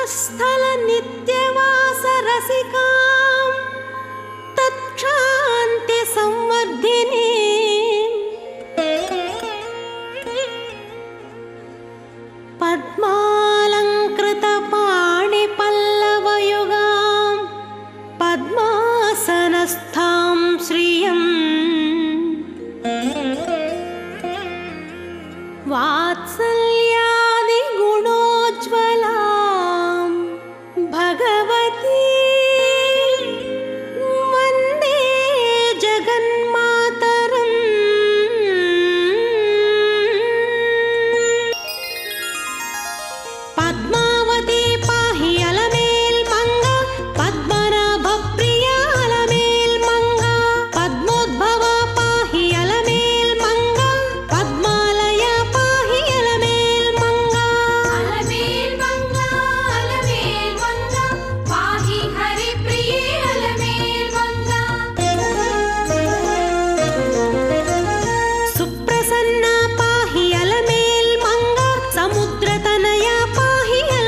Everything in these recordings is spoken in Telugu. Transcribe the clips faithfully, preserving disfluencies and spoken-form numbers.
स्थल नित्यवास रसिकां तत्क्षान्ति संवर्धिनी पद्मालंकृत पाणि पल्लवयुगां पद्मासनस्थां श्रियं वात्सल्यादि गुणोज्ज्वलां भगवती वन्दे जगन्मातरम्। पद्मावती पाहि अलमेल् मंगा पद्मनाभ प्रिया अलमेल् मंगा पद्मोद्भवा पाहि अलमेल् मंगा पद्मालया पाहि अलमेल् मंगा अलमेल् मंगा अलमेल् मंगा पाहि हरिप्रिये अलमेल् मंगा सुप्रसन्ना पाहि अलमेल् मंगा समुद्रतनया पाहि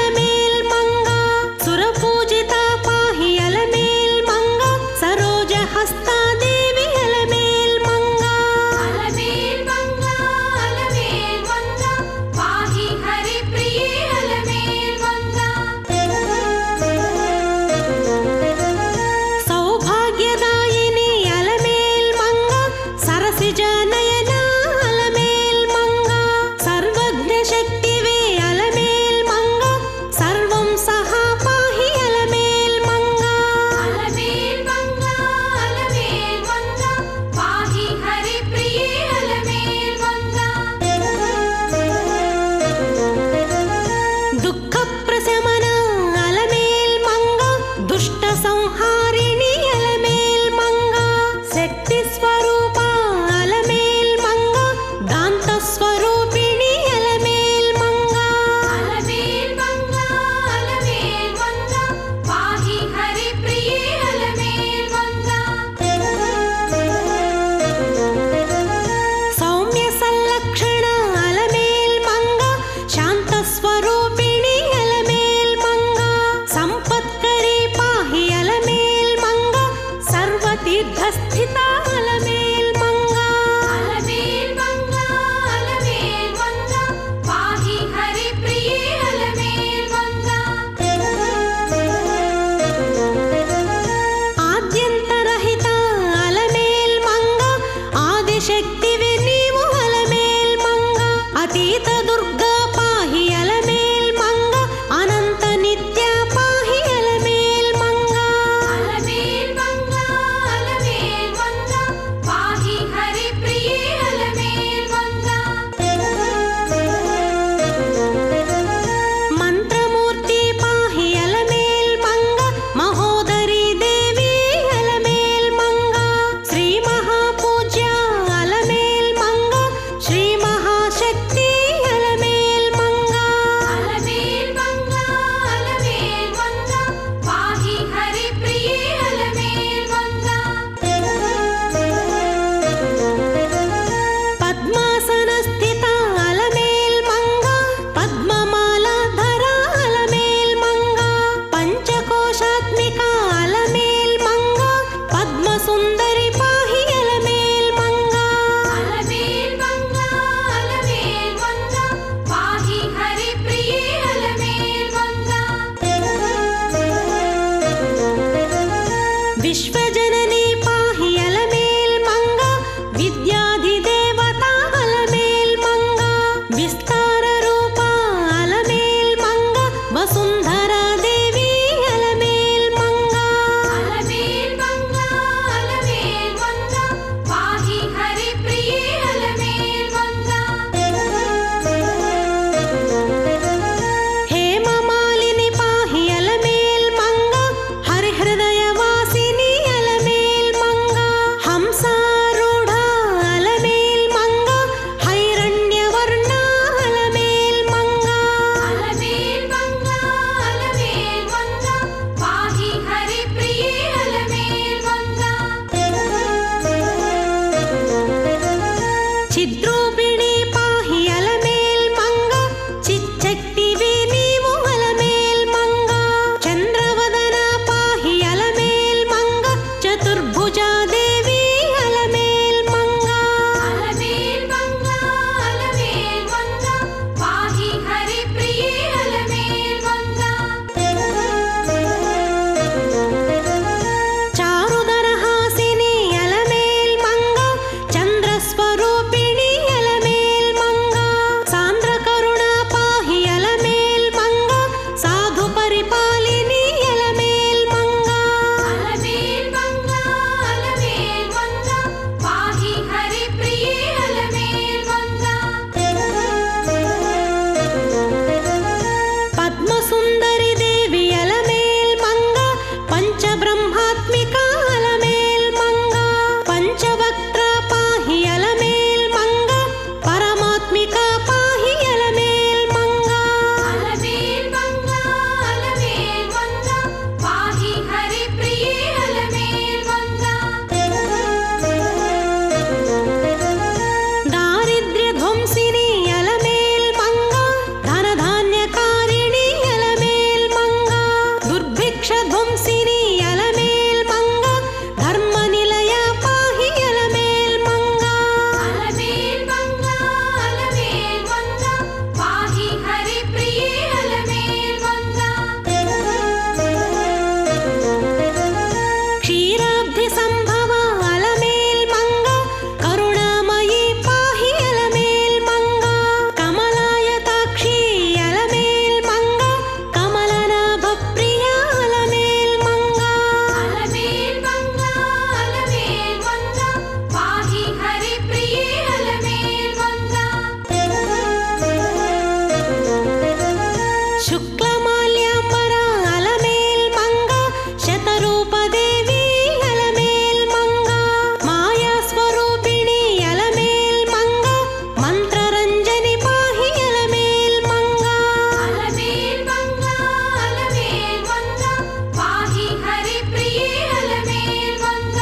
శుక్లమాల్యాంబర అలమేల్ మంగ శతరూపదేవి అలమేల్ మంగ మాయా స్వరూపిణి అలమేల్ మంగ మంత్రరంజని పాహి అలమేల్ మంగ అలమేల్ మంగ అలమేల్ మంగ పాహి హరిప్రియే అలమేల్ మంగ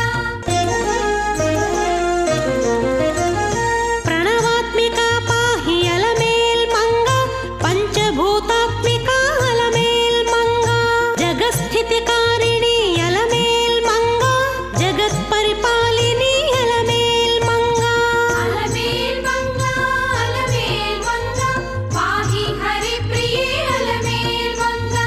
ప్రణవాత్మిక పాహి అలమేల్ మంగ పంచభూతాత్మిక అలమేల్ మంగ జగస్థితికారిణి అలమేల్ మంగ జగత్ పరిపాలిని అలమేల్ మంగ అలమేల్ మంగ అలమేల్ మంగ పాహి హరిప్రియే అలమేల్ మంగ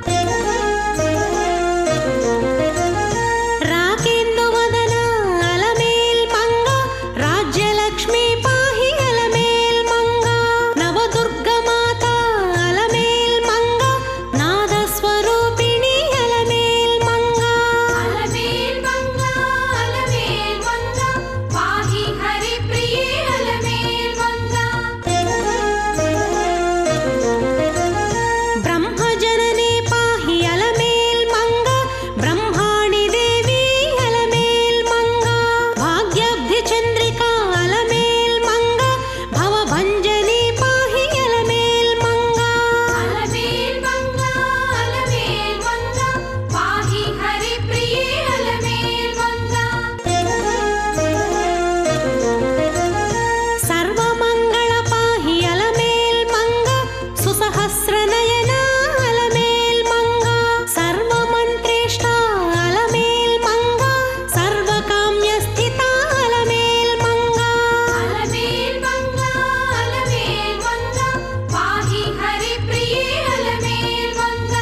రాకేందువదన అలమేల్ మంగ రాజ్యలక్ష్మి పాహి అలమేల్ మంగ నవదుర్గమాత అలమేల్ మంగ నాదస్వరూపిణి అలమేల్ మంగ అలమేల్ మంగ అలమేల్ మంగ పాహి హరిప్రియే అలమేల్ మంగ బ్రహ్మజనని పాహి అలమేల్ మంగ బ్రహ్మాణి దేవి అలమేల్ మంగ భాగ్యాబ్ధి చంద్రిక అలమేల్ మంగ భవభంజని పాహి అలమేల్ మంగ అలమేల్ మంగ అలమేల్ మంగ పాహి హరిప్రియే అలమేల్ మంగ సర్వమంగళ పాహి అలమేల్ మంగ సుసహస్రనయన అలమేల్ మంగ సర్వమంత్రేష్ట అలమేల్ మంగ సర్వకామ్యస్థిత అలమేల్ మంగ అలమేల్ మంగ అలమేల్ మంగ పాహి హరిప్రియే అలమేల్ మంగ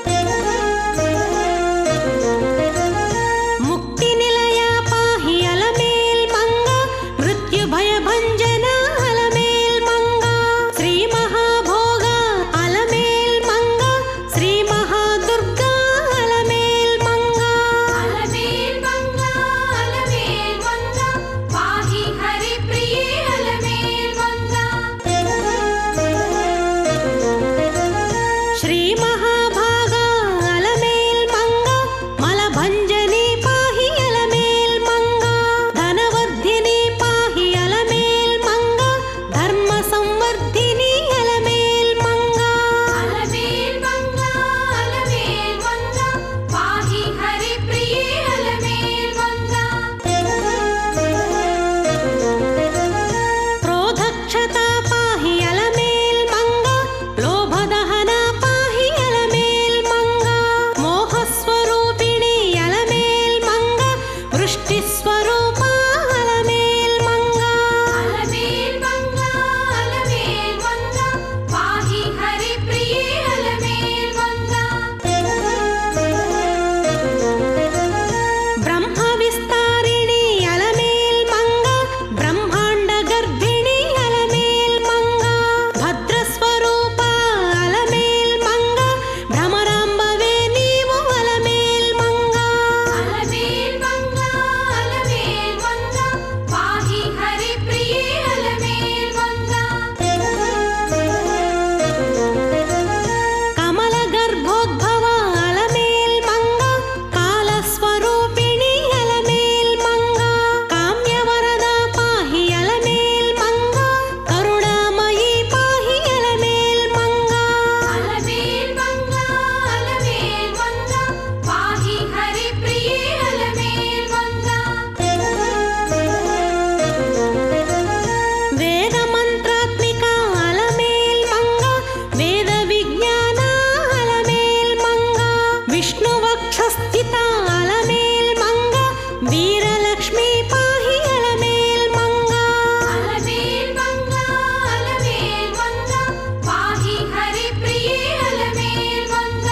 ముక్తి నిలయ పాహి అలమేల్ మంగ మృత్యుభయభంజన అలమేల్ మంగ శ్రీ మహాభోగ అలమేల్ మంగ శ్రీ మహాదుర్గా అలమేల్ మంగ అలమేల్ మంగ అలమేల్ మంగ పాహి హరిప్రియే అలమేల్ మంగ శ్రీ మహాభాగ అలమేల్ మంగ మలభంజని పాహి అలమేల్ మంగ ధనవర్ధిని పాహి అలమేల్ మంగ ధర్మ సంవర్ధిని అలమేల్ మంగ అలమేల్ మంగ అలమేల్ మంగ పాహి హరిప్రియే అలమేల్ మంగ క్రోధక్షత పాహి అలమేల్ మంగ లోభదహన పాహి అలమేల్ మంగ మోహస్వరూపిణి అలమేల్ మంగ వృష్టిస్వరూప అలమేల్ మంగ అలమేల్ మంగ అలమేల్ మంగ పాహి హరిప్రియే అలమేల్ మంగ బ్రహ్మ విస్తారిణి అలమేల్ మంగ బ్రహ్మాండ గర్భిణి అలమేల్ మంగ భద్రస్వరూప అలమేల్ మంగ భ్రమరాంబవే నీవు అలమేల్ మంగ అలమేల్ మంగ అలమేల్ మంగ పాహి హరిప్రియే అలమేల్ మంగ కమల గర్భోద్భవ అలమేల్ మంగ కాలస్వరూపిణి అలమేల్ మంగ కామ్యవరద పాహి అలమేల్ మంగ కరుణామయీ పాహి అలమేల్ మంగ అలమేల్ మంగ అలమేల్ మంగ పాహి హరిప్రియే అలమేల్ మంగ వేద మంత్రాత్మిక అలమేల్ మంగ వేద విజ్ఞాన అలమేల్ మంగ విష్ణు వక్షస్థిత అలమేల్ మంగ వీరలక్ష్మి పాహి అలమేల్ మంగ అలమేల్ మంగ అలమేల్ మంగ పాహి హరిప్రియే అలమేల్ మంగ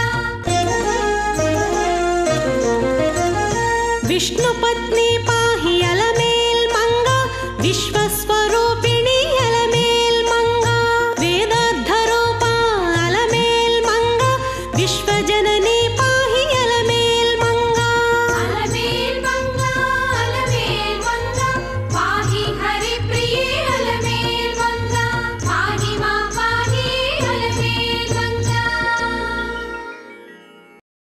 విష్ణు పత్ని పాహి అలమేల్ మంగ విశ్వస్వరూపిణి అలమేల్ మంగ వేదార్థ రూప అలమేల్ మంగ విశ్వజనని